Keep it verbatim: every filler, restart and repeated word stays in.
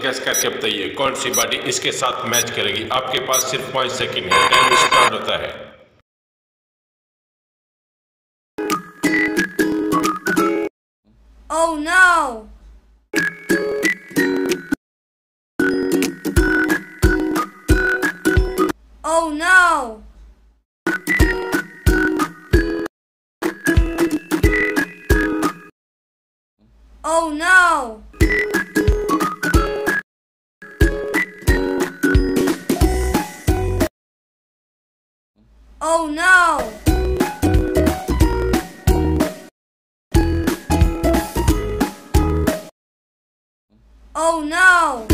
Gas करके बताइए कौन सी बॉडी इसके साथ मैच करेगी। आपके पास सिर्फ पाँच सेकंड है, टाइम स्टार्ट होता है। Oh no! Oh no! Oh no! Oh no! Oh no!